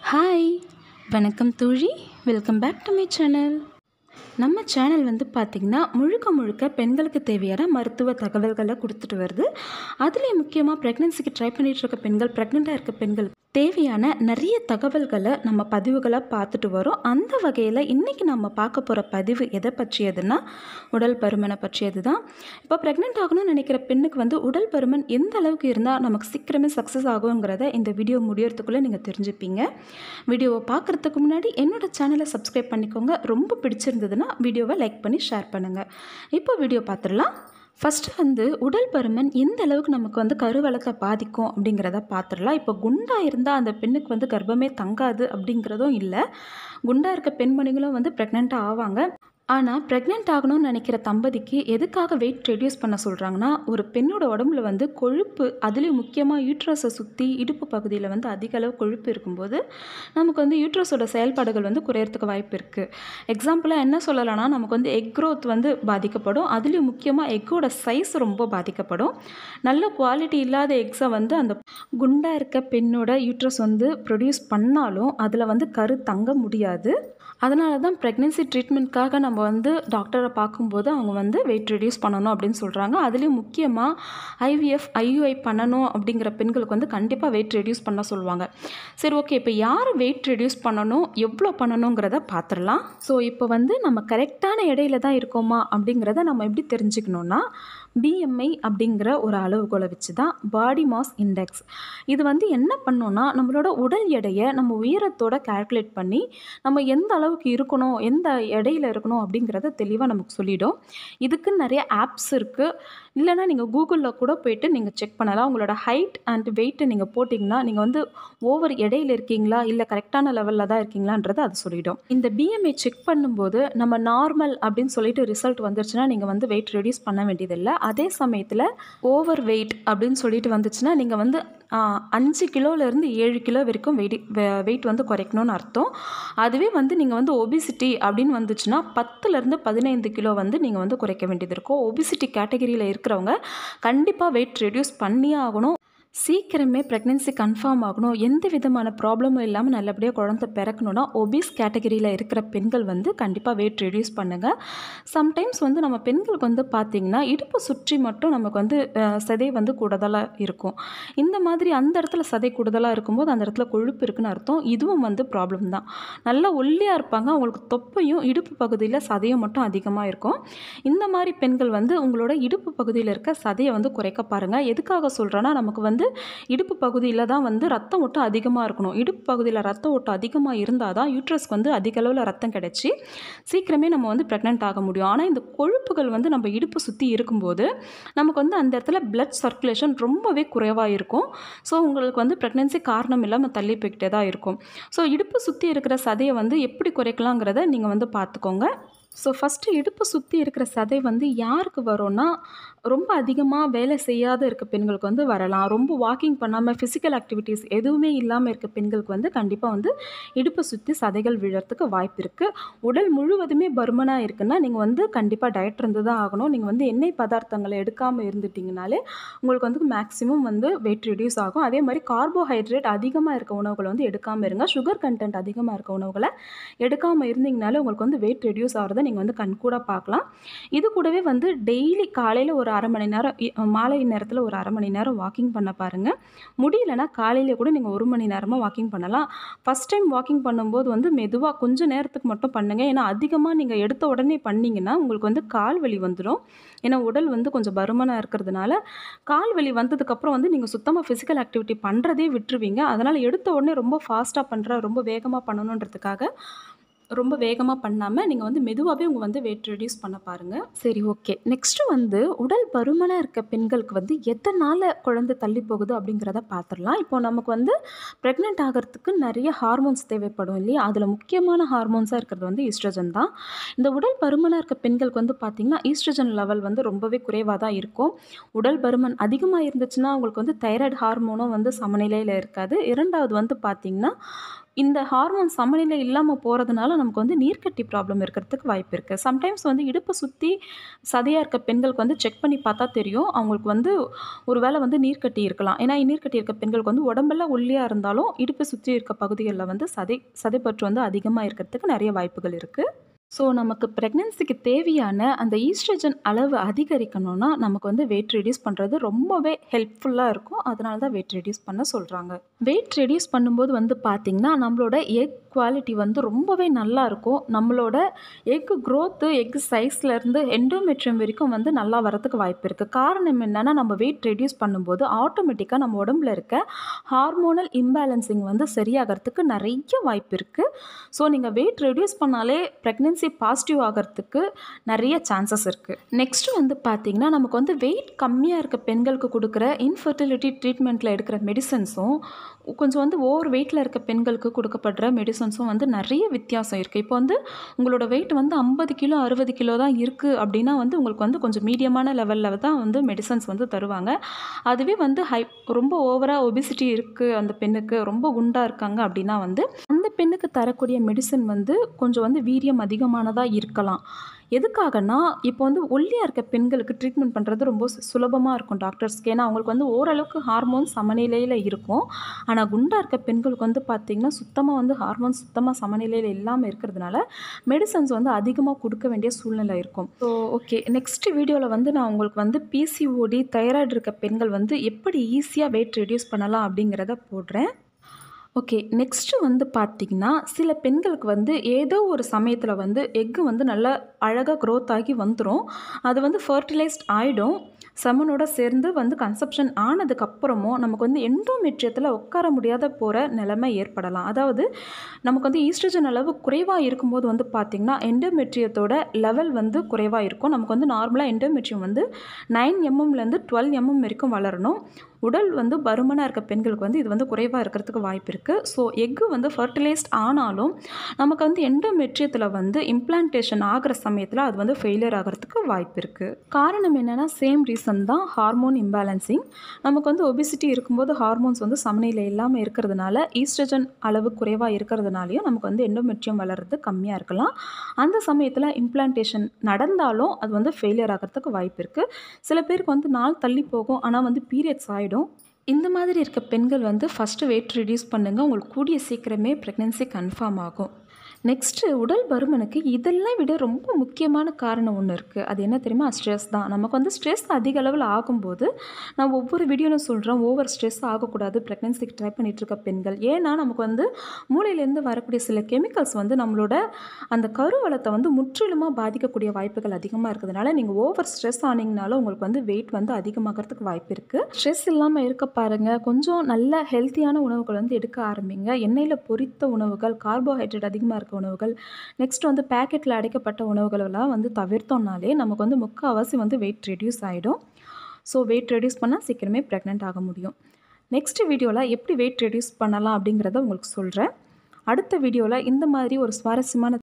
Hi, வணக்கம் தோழி. Welcome back to my channel. நம்ம சேனல் பார்த்திங்கன்னா முழுக்க முழுக்க பெண்களுக்கு தேவையான மருத்துவ தகவல்களை கொடுத்துட்டு வருது. அதுலேயும் முக்கியமாக ப்ரெக்னென்சிக்கு ட்ரை பண்ணிகிட்டு இருக்க பெண்கள், ப்ரெக்னெண்ட்டாக இருக்க பெண்கள் தேவையான நிறைய தகவல்களை நம்ம பதிவுகளை பார்த்துட்டு வரோம். அந்த வகையில் இன்றைக்கி நம்ம பார்க்க போகிற பதிவு எதை பற்றியதுன்னா உடல் பருமனை பற்றியது தான். இப்போ ப்ரெக்னென்ட் ஆகணும்னு நினைக்கிற பெண்ணுக்கு உடல் பருமன் எந்த அளவுக்கு இருந்தால் நமக்கு சீக்கிரமே சக்ஸஸ் ஆகுங்கிறத இந்த வீடியோ முடியறதுக்குள்ளே நீங்கள் தெரிஞ்சுப்பீங்க. வீடியோவை பார்க்குறதுக்கு முன்னாடி என்னோடய சேனலை சப்ஸ்கிரைப் பண்ணிக்கோங்க. ரொம்ப பிடிச்சிருந்ததுன்னா வீடியோவை லைக் பண்ணி ஷேர் பண்ணுங்கள். இப்போ வீடியோ பார்த்துடலாம். ஃபஸ்ட்டு உடல் பருமன் எந்த அளவுக்கு நமக்கு கருவளத்தை பாதிக்கும் அப்படிங்கிறத பார்த்துடலாம். இப்போ குண்டாக இருந்தால் அந்த பெண்ணுக்கு கர்ப்பமே தங்காது அப்படிங்கிறதும் இல்லை. குண்டாக இருக்க பெண்மணிகளும் ப்ரெக்னெண்ட்டாக ஆவாங்க. ஆனால் ப்ரெக்னென்ட் ஆகணும்னு நினைக்கிற தம்பதிக்கு எதுக்காக வெயிட் ரெடியூஸ் பண்ண சொல்கிறாங்கன்னா, ஒரு பெண்ணோட உடம்புல கொழுப்பு, அதுலேயும் முக்கியமாக யூட்ரஸை சுற்றி இடுப்பு பகுதியில் அதிக அளவு கொழுப்பு இருக்கும்போது நமக்கு யூட்ரஸோட செயல்பாடுகள் குறையறதுக்கு வாய்ப்பு இருக்குது. எக்ஸாம்பிளாக என்ன சொல்லலாம்னா, நமக்கு எக் க்ரோத் பாதிக்கப்படும். அதுலேயும் முக்கியமாக எக்கோட சைஸ் ரொம்ப பாதிக்கப்படும். நல்ல குவாலிட்டி இல்லாத எக்ஸை அந்த குண்டாக இருக்க பெண்ணோட யூட்ரஸ் ப்ரொடியூஸ் பண்ணாலும் அதில் கரு தங்க முடியாது. அதனால தான் ப்ரெக்னென்சி ட்ரீட்மெண்ட்காக நம்ம டாக்டரை பார்க்கும்போது அவங்க வெயிட் ரெடியூஸ் பண்ணணும் அப்படின்னு சொல்கிறாங்க. அதுலேயும் முக்கியமாக ஐவிஎஃப், ஐயுஐ பண்ணணும் அப்படிங்கிற பெண்களுக்கு கண்டிப்பாக வெயிட் ரெடியூஸ் பண்ண சொல்லுவாங்க. சரி, ஓகே. இப்போ யார் வெயிட் ரெடியூஸ் பண்ணணும், எவ்வளோ பண்ணணுங்கிறத பார்த்துடலாம். ஸோ இப்போ நம்ம கரெக்டான இடையில தான் இருக்கோமா அப்படிங்கிறத நம்ம எப்படி தெரிஞ்சுக்கணுன்னா, பிஎம்ஐ அப்படிங்கிற ஒரு அளவுகோலை வச்சு தான், பாடி மாஸ் இண்டெக்ஸ். இது என்ன பண்ணோன்னா, நம்மளோட உடல் எடையை நம்ம உயரத்தோட கால்குலேட் பண்ணி நம்ம எந்த அளவுக்கு இருக்கணும், எந்த எடையில் இருக்கணும் அப்படிங்கிறத தெளிவாக நமக்கு சொல்லிடும். இதுக்குன்னு நிறைய ஆப்ஸ் இருக்குது. இல்லைனா நீங்கள் கூகுளில் கூட போய்ட்டு நீங்கள் செக் பண்ணலாம். உங்களோட ஹைட் அண்ட் வெயிட்டை நீங்கள் போட்டிங்கன்னா நீங்கள் ஓவர் எடையில் இருக்கீங்களா இல்லை கரெக்டான லெவலில் தான் இருக்கீங்களான்றது அது சொல்லிடும். இந்த பிஎம்ஐ செக் பண்ணும்போது நம்ம நார்மல் அப்படின்னு சொல்லிட்டு ரிசல்ட் வந்துருச்சுன்னா நீங்கள் வெயிட் ரெடியூஸ் பண்ண வேண்டியதில்லை. அதே சமயத்தில் ஓவர் வெயிட் அப்படின்னு சொல்லிட்டு வந்துச்சுன்னா நீங்கள் 5 கிலோலேருந்து 7 கிலோ வரைக்கும் வெயிட் குறைக்கணும்னு அர்த்தம். அதுவே நீங்கள் ஒபிசிட்டி அப்படின்னு வந்துச்சுன்னா 10லேருந்து 15 கிலோ நீங்கள் குறைக்க வேண்டியது இருக்கும். ஒபிசிட்டி கேட்டகரியில் இருக்கிறவங்க கண்டிப்பாக வெயிட் ரெடியூஸ் பண்ணியே ஆகணும். சீக்கிரமே ப்ரெக்னென்சி கன்ஃபார்ம் ஆகணும், எந்த விதமான ப்ராப்ளமும் இல்லாமல் நல்லபடியாக குழந்தை பிறக்கணுன்னா ஒபீஸ் கேட்டகரியில் இருக்கிற பெண்கள் கண்டிப்பாக வெயிட் ரெடியூஸ் பண்ணுங்கள். சம்டைம்ஸ் நம்ம பெண்களுக்கு பார்த்திங்கன்னா இடுப்பு சுற்றி மட்டும் நமக்கு சதை கூடுதலாக இருக்கும். இந்த மாதிரி அந்த இடத்துல சதை கூடுதலாக இருக்கும்போது அந்த இடத்துல கொழுப்பு இருக்குன்னு அர்த்தம். இதுவும் ப்ராப்ளம் தான். நல்லா ஒல்லியாக இருப்பாங்க, அவங்களுக்கு தொப்பையும் இடுப்பு பகுதியில் சதையும் மட்டும் அதிகமாக இருக்கும். இந்த மாதிரி பெண்கள் உங்களோட இடுப்பு பகுதியில் இருக்க சதையை குறைக்க பாருங்கள். எதுக்காக சொல்கிறேன்னா, நமக்கு இடுப்பு பகுதியில் தான் ரத்த ஓட்டம் அதிகமாக இருக்கணும். இடுப்பு பகுதியில் ரத்த ஓட்டம் அதிகமாக இருந்தால் தான் யூட்ரஸ்க்கு அதிக அளவில் ரத்தம் கிடைச்சி சீக்கிரமே நம்ம ப்ரெக்னென்ட் ஆக முடியும். ஆனால் இந்த கொழுப்புகள் நம்ம இடுப்பு சுற்றி இருக்கும்போது நமக்கு அந்த இடத்துல பிளட் சர்க்குலேஷன் ரொம்பவே குறைவாக இருக்கும். ஸோ உங்களுக்கு ப்ரெக்னென்சி காரணம் இல்லாமல் தள்ளி போய்கிட்டே தான் இருக்கும். ஸோ இடுப்பு சுற்றி இருக்கிற சதையை எப்படி குறைக்கலாங்கிறத நீங்கள் பார்த்துக்கோங்க. ஸோ ஃபஸ்ட்டு இடுப்பு சுற்றி இருக்கிற சதை யாருக்கு வரும்னா, ரொம்ப அதிகமாக வேலை செய்யாத இருக்க பெண்களுக்கு வரலாம். ரொம்ப வாக்கிங் பண்ணாமல் ஃபிசிக்கல் ஆக்டிவிட்டீஸ் எதுவுமே இல்லாமல் இருக்க பெண்களுக்கு கண்டிப்பாக இடுப்பை சுற்றி சதைகள் விழறதுக்கு வாய்ப்பு இருக்குது. உடல் முழுவதுமே பருமனாக இருக்குன்னா நீங்கள் கண்டிப்பாக டயட் இருந்து தான் ஆகணும். நீங்கள் எண்ணெய் பதார்த்தங்களை எடுக்காமல் இருந்துட்டிங்கனாலே உங்களுக்கு மேக்ஸிமம் வெயிட் ரெடியூஸ் ஆகும். அதே மாதிரி கார்போஹைட்ரேட் அதிகமாக இருக்க உணவுகளை எடுக்காமல் இருங்க. சுகர் கண்டென்ட் அதிகமாக இருக்க உணவுகளை எடுக்காமல் இருந்தீங்கனாலே உங்களுக்கு வெயிட் ரெடியூஸ் ஆகிறத நீங்கள் கண்கூட பார்க்கலாம். இது கூடவே டெய்லி காலையில் ஒரு அரை மணி நேரம், மாலை நேரத்தில் ஒரு அரை மணி நேரம் வாக்கிங் பண்ண பாருங்கள். முடியலைன்னா காலையிலே கூட நீங்கள் 1 மணி நேரமாக வாக்கிங் பண்ணலாம். ஃபஸ்ட் டைம் வாக்கிங் பண்ணும்போது மெதுவாக கொஞ்சம் நேரத்துக்கு மட்டும் பண்ணுங்கள். ஏன்னா அதிகமாக நீங்கள் எடுத்த உடனே பண்ணிங்கன்னா உங்களுக்கு கால் வலி வந்துடும். ஏன்னா உடல் கொஞ்சம் பருமனாக இருக்கிறதுனால கால் வலி வந்ததுக்கப்புறம் நீங்கள் சுத்தமாக ஃபிசிக்கல் ஆக்டிவிட்டி பண்ணுறதே விட்டுருவீங்க. அதனால் எடுத்த உடனே ரொம்ப ஃபாஸ்ட்டாக ரொம்ப வேகமாக பண்ணணுன்றதுக்காக ரொம்ப வேகமாக பண்ணாமல் நீங்கள் மெதுவாகவே உங்கள் வெயிட் ரெடியூஸ் பண்ண பாருங்கள். சரி, ஓகே. நெக்ஸ்ட்டு உடல் பருமனாக இருக்க பெண்களுக்கு எத்தனால குழந்தை தள்ளி போகுது அப்படிங்கிறத பார்த்துடலாம். இப்போ நமக்கு ப்ரெக்னென்ட் ஆகிறதுக்கு நிறைய ஹார்மோன்ஸ் தேவைப்படும் இல்லையா? அதில் முக்கியமான ஹார்மோன்ஸாக இருக்கிறது ஈஸ்ட்ரஜன் தான். இந்த உடல் பருமனாக இருக்க பெண்களுக்கு பார்த்திங்கன்னா ஈஸ்ட்ரஜன் லெவல் ரொம்பவே குறைவாக தான் இருக்கும். உடல் பருமன் அதிகமாக இருந்துச்சுன்னா உங்களுக்கு தைராய்டு ஹார்மோனும் சமநிலையில் இருக்காது. இரண்டாவது பார்த்திங்கன்னா இந்த ஹார்மோன் சமநிலை இல்லாமல் போகிறதுனால நமக்கு வந்து நீர்க்கட்டி ப்ராப்ளம் இருக்கிறதுக்கு வாய்ப்பு இருக்குது. சம்டைம்ஸ் வந்து இடுப்பை சுற்றி சதையாக இருக்க பெண்களுக்கு வந்து செக் பண்ணி பார்த்தா தெரியும் அவங்களுக்கு வந்து ஒரு வேளை வந்து நீர்க்கட்டி இருக்கலாம். ஏன்னா நீர்க்கட்டி இருக்க பெண்களுக்கு வந்து உடம்பெல்லாம் ஒல்லியாக இருந்தாலும் இடுப்பை சுற்றி இருக்க பகுதிகளில் வந்து சதைப்பற்று வந்து அதிகமாக இருக்கிறதுக்கு நிறைய வாய்ப்புகள் இருக்குது. ஸோ நமக்கு ப்ரெக்னென்சிக்கு தேவையான அந்த ஈஸ்ட்ரஜன் அளவு அதிகரிக்கணும்னா நமக்கு வந்து வெயிட் ரெடியூஸ் பண்ணுறது ரொம்பவே ஹெல்ப்ஃபுல்லாக இருக்கும். அதனால தான் வெயிட் ரெடியூஸ் பண்ண சொல்கிறாங்க. வெயிட் ரெடியூஸ் பண்ணும்போது வந்து பார்த்திங்கன்னா நம்மளோட எக் குவாலிட்டி வந்து ரொம்பவே நல்லா இருக்கும். நம்மளோட எக் க்ரோத்து, எக் சைஸ்லேருந்து எண்டோமெட்ரியம் வரைக்கும் வந்து நல்லா வரதுக்கு வாய்ப்பு இருக்குது. காரணம் என்னென்னா நம்ம வெயிட் ரெடியூஸ் பண்ணும்போது ஆட்டோமேட்டிக்காக நம்ம உடம்புல இருக்க ஹார்மோனல் இம்பேலன்சிங் வந்து சரியாகிறதுக்கு நிறைய வாய்ப்பு இருக்குது. ஸோ நீங்கள் வெயிட் ரெடியூஸ் பண்ணாலே ப்ரெக்னென்சி பாசிட்டிவ் ஆகிறதுக்கு நிறைய சான்சஸ் இருக்குது. நெக்ஸ்ட்டு வந்து பார்த்திங்கன்னா நமக்கு வந்து வெயிட் கம்மியாக இருக்க பெண்களுக்கு கொடுக்குற இன்ஃபர்டிலிட்டி ட்ரீட்மெண்ட்டில் எடுக்கிற மெடிசன்ஸும் கொஞ்சம் வந்து ஓவர் வெயிட்டில் இருக்க பெண்களுக்கு கொடுக்கப்படுற மெடிசன்ஸும் வந்து நிறைய வித்தியாசம் இருக்குது. இப்போ வந்து உங்களோட வெயிட் வந்து 50 கிலோ 60 கிலோ தான் இருக்குது அப்படின்னா வந்து உங்களுக்கு வந்து கொஞ்சம் மீடியமான லெவலில் தான் வந்து மெடிசன்ஸ் வந்து தருவாங்க. அதுவே வந்து ரொம்ப ஓவராக ஒபிசிட்டி இருக்குது அந்த பெண்ணுக்கு, ரொம்ப குண்டாக இருக்காங்க அப்படின்னா வந்து அந்த பெண்ணுக்கு தரக்கூடிய மெடிசன் வந்து கொஞ்சம் வந்து வீரியம் அதிகமானதாக இருக்கலாம். எதுக்காகனா இப்போ வந்து ஒல்லியாக இருக்க பெண்களுக்கு ட்ரீட்மெண்ட் பண்ணுறது ரொம்ப சுலபமாக இருக்கும் டாக்டர்ஸ்க்கு. ஏன்னா அவங்களுக்கு வந்து ஓரளவுக்கு ஹார்மோன் சமநிலையில் இருக்கும். ஆனால் குண்டாக இருக்க பெண்களுக்கு வந்து பார்த்திங்கன்னா சுத்தமாக வந்து ஹார்மோன் சுத்தமாக சமநிலையில் இல்லாமல் இருக்கிறதுனால மெடிசன்ஸ் வந்து அதிகமாக கொடுக்க வேண்டிய சூழ்நிலை இருக்கும். ஸோ ஓகே, நெக்ஸ்ட் வீடியோவில் வந்து நான் உங்களுக்கு வந்து பிசிஓடி, தைராய்டு இருக்க பெண்கள் வந்து எப்படி ஈஸியாக வெயிட் ரெடியூஸ் பண்ணலாம் அப்படிங்கிறத போடுறேன். ஓகே, நெக்ஸ்ட்டு வந்து பார்த்திங்கன்னா சில பெண்களுக்கு வந்து ஏதோ ஒரு சமயத்தில் வந்து எக்கு வந்து நல்லா அழகாக க்ரோத் ஆகி வந்துடும். அது வந்து ஃபர்டிலைஸ்ட் ஆகிடும். செமனோட சேர்ந்து வந்து கன்செப்ஷன் ஆனதுக்கப்புறமும் நமக்கு வந்து எண்டோமெட்ரியத்தில் உட்கார முடியாத போகிற நிலைமை ஏற்படலாம். அதாவது நமக்கு வந்து ஈஸ்ட்ரஜன் அளவு குறைவாக இருக்கும்போது வந்து பார்த்திங்கன்னா எண்டோமெட்ரியத்தோட லெவல் வந்து குறைவாக இருக்கும். நமக்கு வந்து நார்மலாக எண்டோமெட்ரியம் வந்து 9 mmலேருந்து 12 mm வரைக்கும் வளரணும். உடல் வந்து பருமனாக இருக்க பெண்களுக்கு வந்து இது வந்து குறைவாக இருக்கிறதுக்கு வாய்ப்பு இருக்குது. ஸோ எக்கு வந்து ஃபர்டிலைஸ்ட் ஆனாலும் நமக்கு வந்து எண்டோமெட்ரியத்தில் வந்து இம்ப்ளான்டேஷன் ஆகிற சமயத்தில் அது வந்து ஃபெயிலியர் ஆகிறதுக்கு வாய்ப்பு இருக்குது. காரணம் என்னென்னா சேம் ரீசன் தான், ஹார்மோன் இம்பேலன்சிங். நமக்கு வந்து ஒபிசிட்டி இருக்கும்போது ஹார்மோன்ஸ் வந்து சமநிலை இல்லாமல் இருக்கிறதுனால ஈஸ்ட்ரஜன் அளவு குறைவாக இருக்கிறதுனாலையும் நமக்கு வந்து எண்டோமெட்ரியம் வளர்கிறது கம்மியாக இருக்கலாம். அந்த சமயத்தில் இம்ப்ளான்டேஷன் நடந்தாலும் அது வந்து ஃபெயிலியர் ஆகிறதுக்கு வாய்ப்பு இருக்குது. சில பேருக்கு வந்து நாள் தள்ளி போகும், ஆனால் வந்து பீரியட்ஸ் ஆகிடும். இந்த மாதிரி இருக்க பெண்கள் வந்து ஃபஸ்ட்டு வெயிட் ரெடியூஸ் பண்ணுங்கள். உங்களுக்கு கூடிய சீக்கிரமே ப்ரெக்னென்சி கன்ஃபார்ம் ஆகும். நெக்ஸ்ட்டு உடல் பருமனுக்கு இதெல்லாம் விட ரொம்ப முக்கியமான காரணம் ஒன்று இருக்குது. அது என்ன தெரியுமா? ஸ்ட்ரெஸ் தான். நமக்கு வந்து ஸ்ட்ரெஸ் அதிக அளவில் ஆகும்போது நான் ஒவ்வொரு வீடியோவில் சொல்கிறேன், ஓவர் ஸ்ட்ரெஸ் ஆகக்கூடாது ப்ரெக்னென்சிக்கு ட்ரை பண்ணிகிட்ருக்க பெண்கள். ஏன்னா நமக்கு வந்து மூளையிலேருந்து வரக்கூடிய சில கெமிக்கல்ஸ் வந்து நம்மளோட அந்த கருவளத்தை வந்து முற்றிலுமாக பாதிக்கக்கூடிய வாய்ப்புகள் அதிகமாக இருக்கிறதுனால நீங்கள் ஓவர் ஸ்ட்ரெஸ் ஆனீங்கனாலும் உங்களுக்கு வந்து வெயிட் வந்து அதிகமாகிறதுக்கு வாய்ப்பு இருக்குது. ஸ்ட்ரெஸ் இல்லாமல் இருக்க பாருங்கள். கொஞ்சம் நல்ல ஹெல்த்தியான உணவுகள் வந்து எடுக்க ஆரம்பிங்க. எண்ணெயில் பொரித்த உணவுகள், கார்போஹைட்ரேட் அதிகமாக இருக்க உணவுகள், நெக்ஸ்ட் வந்து பேக்கெட்டில் அடைக்கப்பட்ட உணவுகளெல்லாம் வந்து தவிர்த்தோம்னாலே நமக்கு வந்து முக்கால்வாசி வந்து வெயிட் ரெடியூஸ் ஆகிடும். ஸோ வெயிட் ரெடியூஸ் பண்ணால் சீக்கிரமே ப்ரெக்னென்ட் ஆக முடியும். நெக்ஸ்ட் வீடியோவில் எப்படி வெயிட் ரெடியூஸ் பண்ணலாம் அப்படிங்கிறத உங்களுக்கு சொல்கிறேன். அடுத்த வீடியோவில் இந்த மாதிரி ஒரு சுவாரஸ்யமான